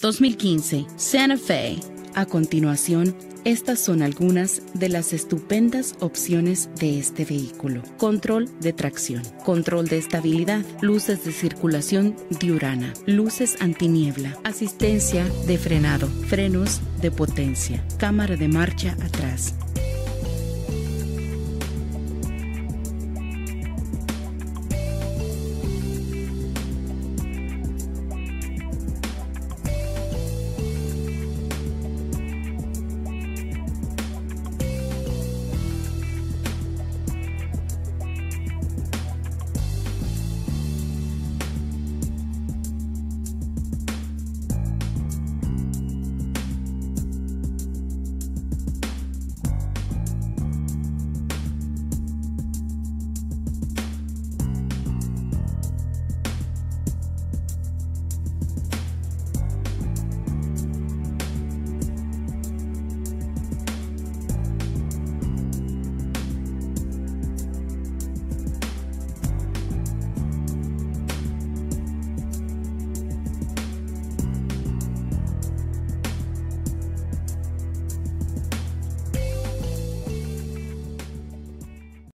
2015 Santa Fe. A continuación, estas son algunas de las estupendas opciones de este vehículo. Control de tracción, control de estabilidad, luces de circulación diurna, luces antiniebla, asistencia de frenado, frenos de potencia, cámara de marcha atrás,